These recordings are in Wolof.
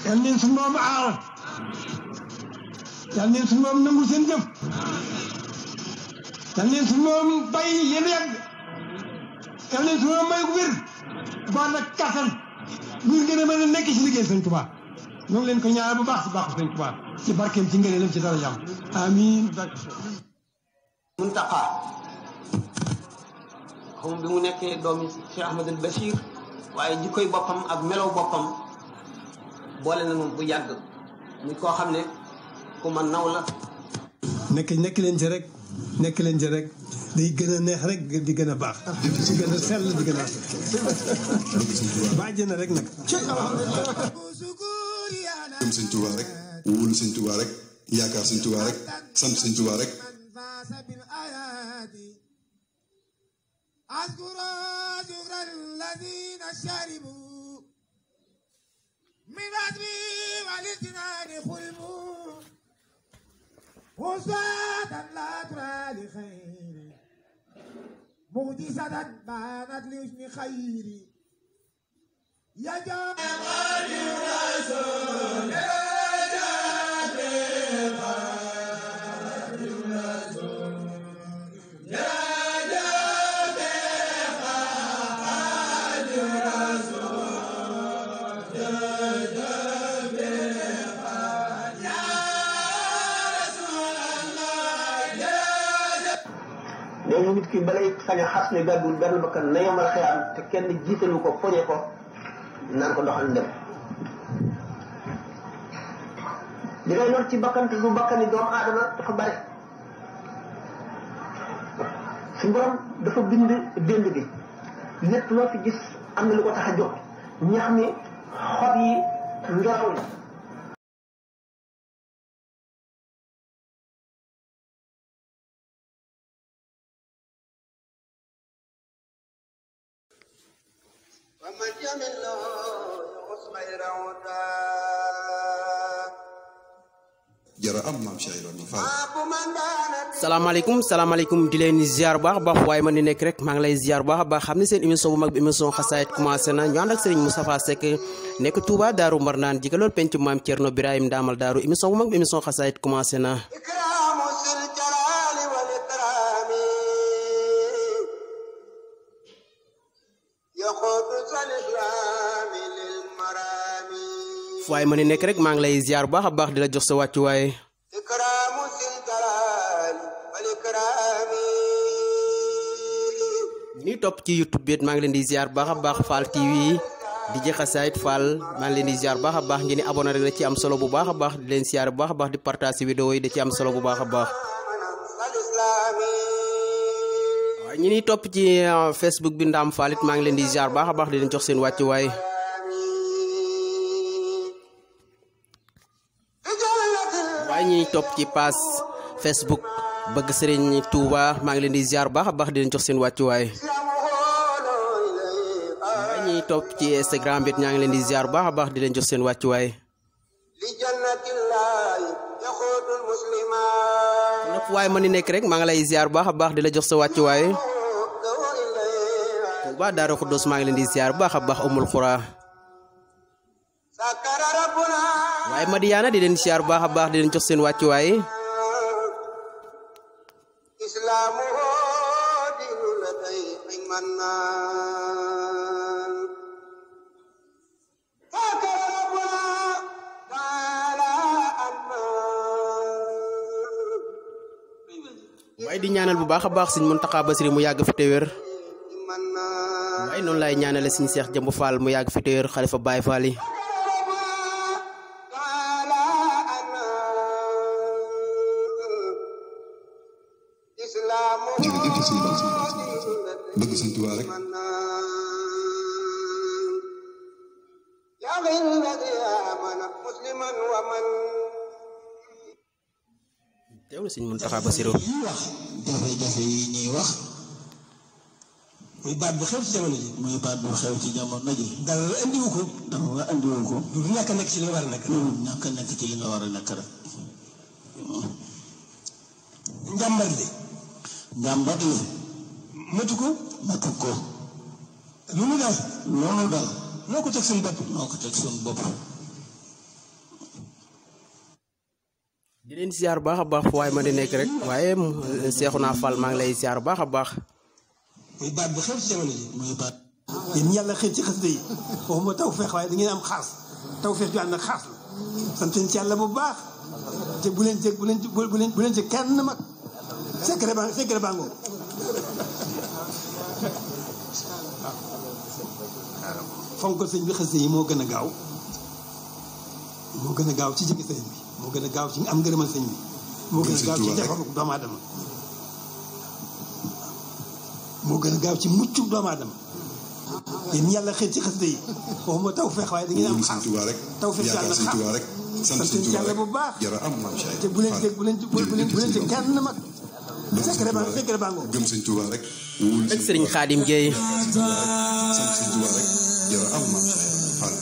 yal leen suñu moom aar yal leen suñu moom nangu seen jëf yal leen suñu moom bàyyi yéen yàgg yal leen suñu moom may ko wér boo nag kattan ñu gën a mën a nekk ci liggéey Sëñ Tuubaa ñoo ngi leen ko ñaanal bu baax ci baaxu Sëñ Tuubaa ci barkeem ci ngëneelam ci dara jàmm amiin. Muntaqa xam bi mu nekkee doomi Cheikh Ahmadul Bachir waaye jikkoy boppam ak melow boppam boole na moom bu yàgg muy koo xam ne ku ma naw la. nekk leen ci rek nekk leen ci rek day gën a neex rek di gën a baax di gën a sell di gën a bàjj na rek nag. gëm Sëñ Tuubaa rek wóolu Sëñ Tuubaa rek yaakaar Sëñ Tuubaa rek sant Sëñ Tuubaa rek. أذكر شكر الذين شربوا من عزمي والاجتنان خلموا وصاة لا ترى لخير مهدسة بانت لحسن خيري يا جمال الرسول léegi nit ki balay sañ a xas ne gàddul benn bakkan na yomal xiyam te kenn jiitalu ko poñe ko naan ko doxal dem li ngay lor ci bakkan te du bakkani doomu aadama dafa bari suñu borom dafa bind dénd bi lépp loo fi gis am na lu ko tax a jóg ñax mi xob yi ngelaw li jara am maam Cheikh Ibrahima Fall. salaamaaleykum di leen ziar bu baax waaye man di nekk rek maa ngi lay ziar bu baax xam ne seen émission bu mag bi émission xasaayit commencé na ñu ànd ak Serigne Moustapha Seck nekk Touba Daaru Marnaan jigalool penc maam Thierno Birahim Daamal Daaru émission bu mag bi émission xasaayit commencé na. waaye ma ne nekk rek maa ngi lay ziar bu baax di la jox sa wàccuwaay ñi topp ci YouTube bi maa ngi leen di ziar bu baax Fall TV di jeex xasaayit Fall maa ngi leen di ziar bu baax ngeen di abonné rek da ci am solo bu baax di leen ziar bu baax di partager vidéo yi da ci am solo bu baax waaye ñi topp ci Facebook bi Ndam Fall it maa ngi leen di ziar bu baax di leen jox seen wàccuwaay waaye ñi topp ci page Facebook bëgg Serigne Touba maa ngi leen di ziar bu baax di leen jox seen wàccuwaay waaye ñi topp ci Instagram bi ñaa ngi leen di ziar bu baax di leen jox seen wàccuwaay nag waaye ma ni nekk rek maa ngi lay ziar bu baax di la jox sa wàccuwaay Touba Daaru Xudoos maa ngi leen di ziar bu baax Umul Xura waaye Madiyaana di leen ziar bu baax di leen jox seen wàccuwaay waaye di ñaanal bu baax Sëñ Muntaxa Basiru mu yàgg fi te wér waaye noonu laay ñaanale Sëñ Seex Jëmb Fall mu yàgg fi te wér xalifa Baay Fall yi jërëjëf Sëñ Fall bëgg Sëñ Tuubaa rek. teewlu Sëñ Muntaxa Basiru jafe-jafe yi ñuy wax muy baat bu xew ci jamono ji dara andiwu ko du ñàkk a nekk ci li nga war a nekk rek njàmbat li matu ko lu nu dal noo ko teg suñu bopp di leen ziar baax a baax fu waay ma di nekk rek waaye Seexuna Fall maa ngi lay ziar baax a baax. muy baat bu xew ci jamono ji muy baat. yéen yàlla xëy ci xasida yi waxuma tawfeex waaye da ngeen am xaas tawfeex ju ànd ak xaas la sant ci yàlla bu baax te bu leen ci kenn mag secret baa ngoo fonk sëñ bi xasida yi moo gën a gaaw ci jege sëñ bi moo gën a gaaw ci am ngërëmal sëñ bi moo gën a gaaw ci defaru doomu aadama moo gën a gaaw ci muccu doomu aadama yéen yàlla xëy ci xasida yi waxuma tawfeex waaye da ngeen am xaas tawfeex ju ànd ak xaas sant ci yàlla bu baax te bu leen ci kenn mag secret baa ngoo gëm sëñ Tuubaa rek ak Serigne Khadim Gueye sant sëñ Tuubaa rek jara am maam Fall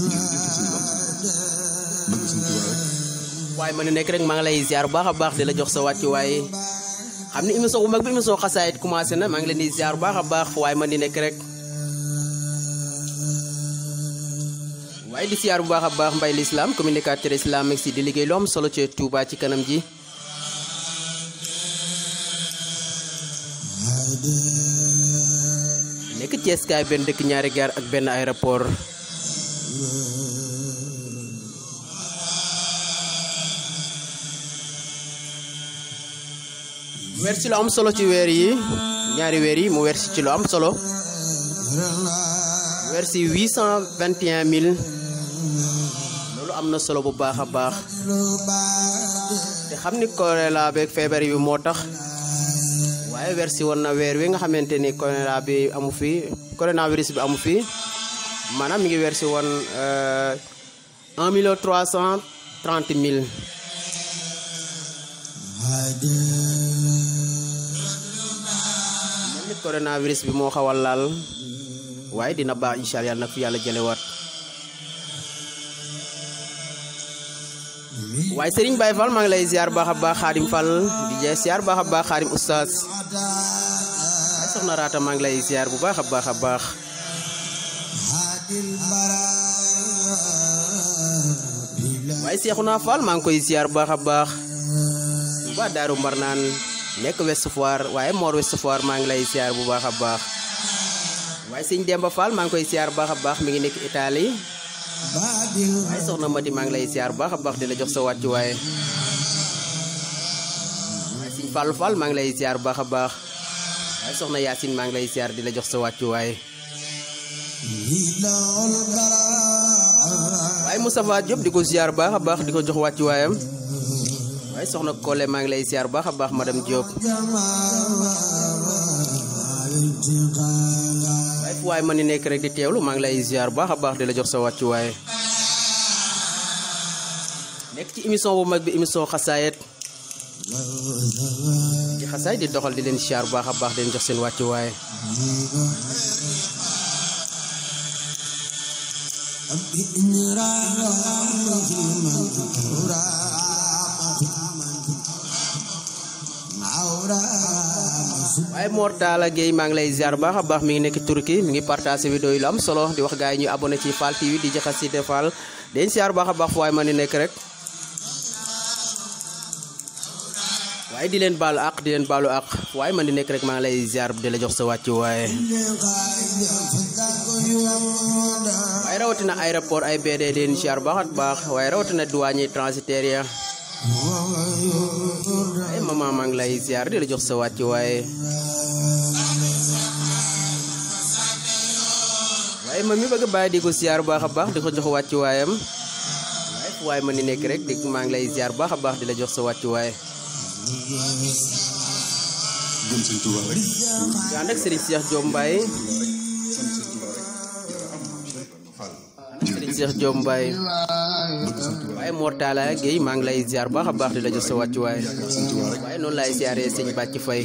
bëgg sëñ Tuubaa rek waaye ma ne nekk rek maa ngi lay ziar bu baax a baax di la jox sa wàccu waaye xam ni émission bu mag bi émission xasaayit commencé na maa ngi leen di ziar bu baax a baax waaye ma di nekk rek waaye di ziar bu baax a baax Mbaye l'islam communicateur islamique si di liggéey lu am solo ci Touba ci kanam ji nekk Thiès kaay benn dëkk ñaari gaar ak benn aéroport weer si lu am solo ci weer yi ñaari weer yi mu weer si ci lu am solo weer si 821 000 loolu am na solo bu baax a baax te xam ni choléra beeg feebar bi moo tax waaye weer si woon na weer wi nga xamante ni choléra bi amu fi coronavirus bi amu fi maanaam mi ngi weer si woon 1 330 000 coronavirus bi moo xawal laal waaye dina baax incha allah nag fi yàlla jëlewaat waaye Serigne Baye Fall maa ngi lay ziar baax a baax Xaadim Fall di jeex ziar baax a baax Xaadim Oustaz waaye soxna Raata maa ngi lay ziar bu baax a baax a baax waaye Seexuna Fall maa ngi koy ziar baax a baax bu baax Daaru Marnaan nekk Ouest Foire waaye Mor Ouest Foire maa ngi lay ziar bu baax a baax waaye sëñ Demba Fall maa ngi koy ziar baax a baax mi ngi nekk Italie waaye soxna Mati maa ngi lay ziar baax a baax di la jox sa wàccu waaye sëñ Fall Fall maa ngi lay ziar baax a baax waaye soxna Yacine maa ngi lay ziar di la jox sa wàccu waaye waaye Moustapha Diop di ko ziar baax a baax di ko jox wàccu waayam waaye soxna Kole maa ngi lay ziar baax a baax madame Diop waaye fu waay man ni nekk rek di teewlu maa ngi lay ziar baax a baax di la jox sa wàccu waaye nekk ci émission bu mag bi émission xasaayit ci xasaayit di doxal di leen ziar baax a baax di leen jox seen wàccu waaye waaye Mor Talla Gueye maa ngi lay ziar baax a baax mi ngi nekk Turquie mi ngi partagé vidéo yi lu am solo di wax gars yi ñu abonné ci Fall TV di jaxas ci Fall den ziar baax a baax fu waay ma ni nekk rek waaye di leen baalu àq fu waay ma ni nekk rek maa ngi lay ziar di la jox sa wàccu waaye rawatina aéroport ay BD den ziar baax a baax waaye rawatina douanier transitaire ya ay mama maa ngi lay ziar di la jox sa wàccu waaye ma mi bëgg bàyyi di ko ziar baax a baax di ko jox wàccu waayam waaye fu waay ma ni nekk rek di maa ngi lay ziar baax a baax di la jox sa wàccu waaye gëm sëñ Tuubaa rek yaa nag Serigne Cheikh Diop Mbaye Serigne Cheikh Diop Mbaye waaye Mor Talla Gueye maa ngi lay ziar baax a baax di la jox sa wàccu waaye waaye noonu laay ziaree sëñ Bàcc Fay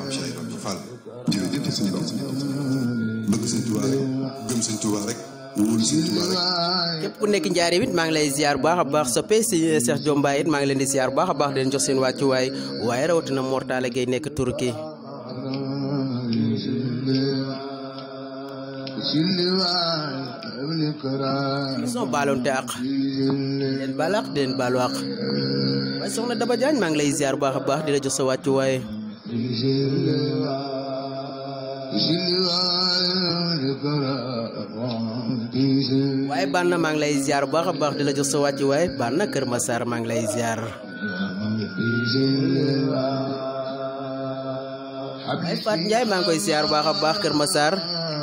bëgg sëñ Tuubaa rek gëm sëñ Tuubaa rek wóolu sëñ Tuubaa rek képp ku nekk Njaaréem it maa ngi lay ziar baax a baax soppee si Cheikh Diop Mbaye it maa ngi leen di ziar baax a baax di leen jox seen wàccuwaay waaye rawatina Mor Talla Gueye nekk Turquie soo baaloonte ak den balak den balu ak waaye soxna Daba Jaañ maa ngi lay ziar bu baax a baax di la jox sa wàccu waaye waaye Banna maa ngi lay ziar bu baax a baax di la jox sa wàccu waaye Banna Kër Massar maa ngi lay ziar ay Fat Njaay maa ngi koy ziar bu baax a baax Kër Massar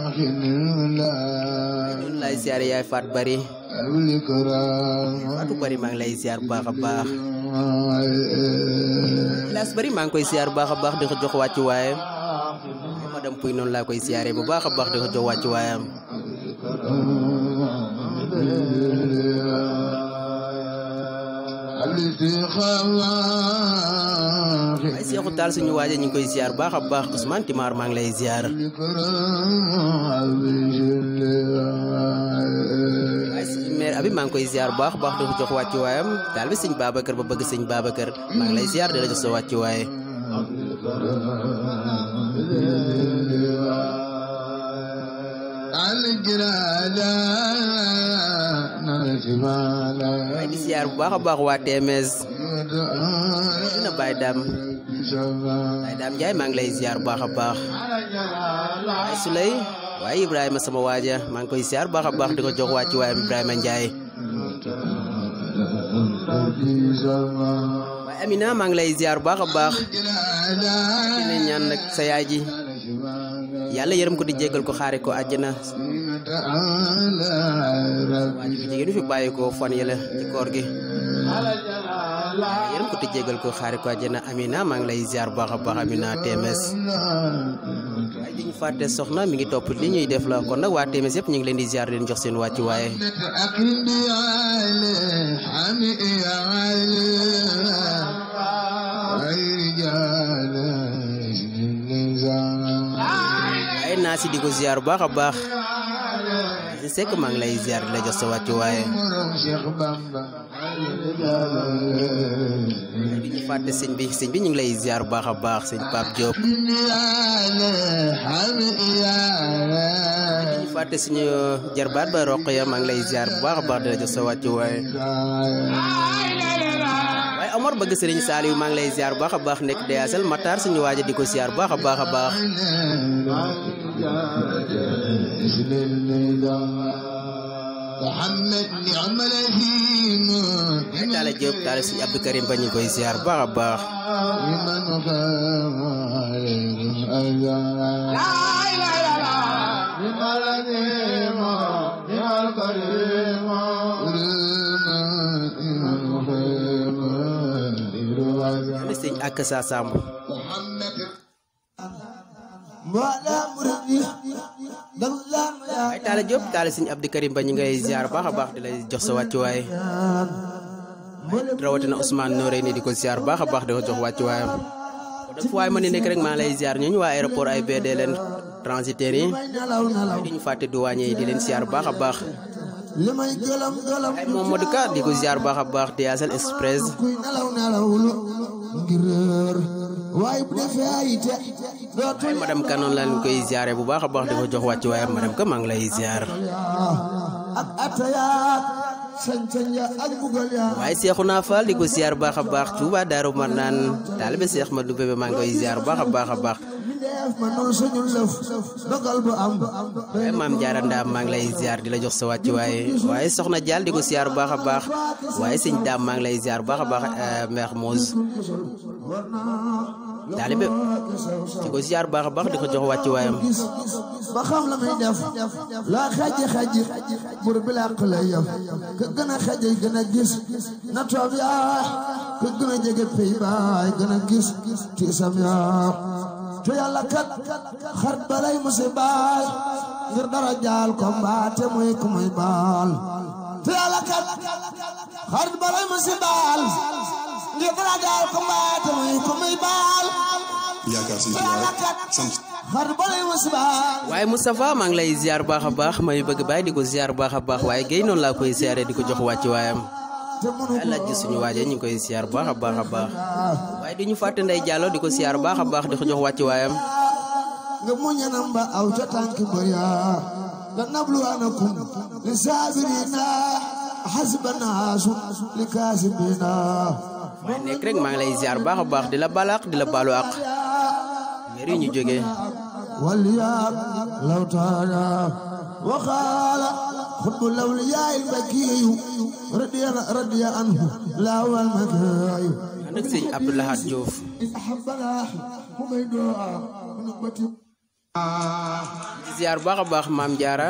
ñun lay ziar yaay Fat Bari Fatou Bari maa ngi lay ziar bu baax a baax Las Bari maa ngi koy ziar bu baax a baax di ko jox wàccu waaye madame Puy noonu laa koy ziaree bu baax a baax di ko jox wàccu waayam ay Seexu Taal suñu waaje ñu ngi koy ziar baax a baax Ousmane Timar maa ngi lay ziar ay suñu maire abi maa ngi koy ziar baax a baax di ko jox wàccu waayam taal bi sëñ Babacar ba bëgg sëñ Babacar maa ngi lay ziar di la jox sa wàccu waaye waaye di ziar bu baax a baax waa TMS dina Baye Dame Ndiaye maa ngi lay ziar bu baax a baax waaye Souley waaye Ibrahima sama waaja maa ngi koy ziar bu baax a baax di ko jox wàcc waayam Ibrahima Ndiaye waaye Amina maa ngi lay ziar bu baax a baax dina ñaan nag sa yaay ji yàlla yërëm ko di jéggal ko xaare ko àjjana waa ji fi jigéen fi bàyyi ko fan yële ci koor gi yërëm ko di jéggal ko xaare ko àjjana Amina maa ngi lay ziar baax a baax Amina TMS waaye di ñu fàtte soxna mi ngi topp li ñuy def la kon nag waa TMS yëpp ñu ngi leen di ziar leen jox seen wàccu waaye naa si di ko ziar baax a baax si sekk maa ngi lay ziar di la jox sa wàccu waaye di ñu fàtte sëñ bi ñu ngi lay ziar baax a baax sëñ Pape Diop di ñu fàtte suñu jarbaat ba Roqaya maa ngi lay ziar bu baax a baax di la jox sa wàccu waaye waaye Omar bëgg Sëriñ Saliou maa ngi lay ziar bu baax a baax nekk Deyasel Matar suñu waaja di ko ziar baax a baax a baax Talla Diop Talla suñu Abdou Karim ba ñu koy ziar baax a baax sëñ ak sa Samb ay Talla Diop Talla sëñ Abdou Karim ba ñu ngay ziar baax a baax di lay jox sa wàccuwaay rawatina Ousmane Noreyni di ko ziar baax a baax di ko jox wàccuwaayam def waaye ma ni nekk rek maa lay ziar ñooñu waa aéroport ay BD leen transitaires yi di ñu fàtte douanier yi di leen ziar baax a baax ay Mamadou Ka di ko ziar baax a baax Deyasel Express ay madame Ka noonu lañ koy ziare bu baax a baax di ko jox wàcc waaye madame Ka maa ngi lay ziar waaye Seexuna Fall di ko ziar baax a baax Touba Daaru Marnaan taalibe Seex Madu Bébé maa ngi koy ziar baax a baax a baax waaye maam Jaara Ndaam maa ngi lay ziar di la jox sa wàcc waaye soxna Jaal di ko ziar baax a baax waaye sëñ Daam maa ngi lay ziar baax a baax Mère Mose taalibe di ko ziar baax a baax di ko jox wàcc waayam ba xam la may def la xaji bur bi làq la yëf ka gën a xaji gën a gis na toob yaa ka gën a jege pey baay gën a gis tiisam yaa te yàlla kat xar balay musi baay ngir dara jaal ko mbaate muy ku muy baal te yàlla kat xar balay musi baal ngir dara jaal ko mbaate muy ku muy baal yaakaar si sant waaye Moustapha maa ngi lay ziar baax a baax may bëgg baay di ko ziar baax a baax waaye géy noonu laa koy ziare di ko jox wàcc waayam laaj gi suñu waaje ñu ngi koy ziar baax a baax a baax waaye du ñu fàtte Ndey Jàllo di ko ziar baax a baax di ko jox wàcc waayam nga muñanam ba aw ca tànk bëya لنبلونكم للصابرين حسبنا لكاسبين may nekk rek maa ngi lay ziar baax a baax di la balaax di la baalu àq weer yi ñu jógee والياب لو تعالى وقال خطب الأولياء البكي رضي عنه لا والمكاي ànd ak sëñ Abdou Lahad Diouf di ziar baax a baax maam Jaara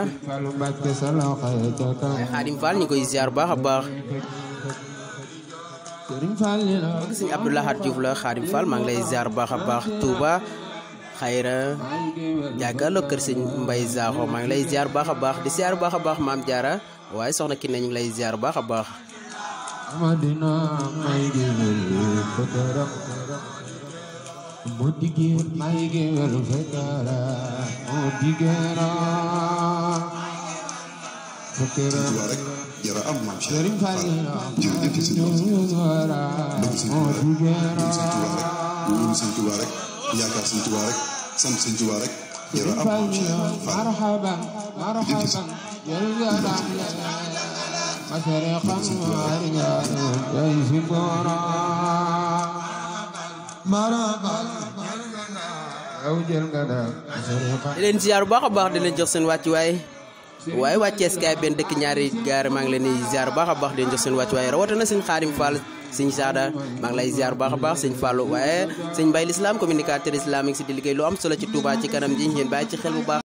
Xaadim Fall ñu koy ziar baax a baax bëgg sëñ Abdou Lahad Diouf la Xaadim Fall maa ngi lay ziar baax a baax Touba xayra jàkkaarloo kër sëñ Mbay Zaaxo maa ngi lay ziar baax a baax di ziar baax a baax maam Jaara waaye soxna ki ne ñu ngi lay ziar baax a baax Madina may géwél fekara mu digéen may géwél fekara mu digéena fekara rek jara am maam Cheikh Sëriñ Fall jërëjëf ci sëñ Tuubaa wóolu sëñ Tuubaa rek yaakaar sëñ Tuubaa rek sant sëñ Tuubaa rek jara am maam Cheikh marhaban marhaban di leen ziar bu baax a baax di leen jox seen wàccuwaay waaye wàccee Sky benn dëkk ñaari gaar maa ngi leen di ziar bu baax a baax di leen jox seen wàccuwaay rawatina sëñ Xaadim Fall sëñ Saada maa ngi lay ziar bu baax a baax sëñ Fallou waaye sëñ Mbay l'islam communicateur islamique si di liggéey lu am solo ci Touba ci kanam ji ngeen bàyyi ci xel bu baax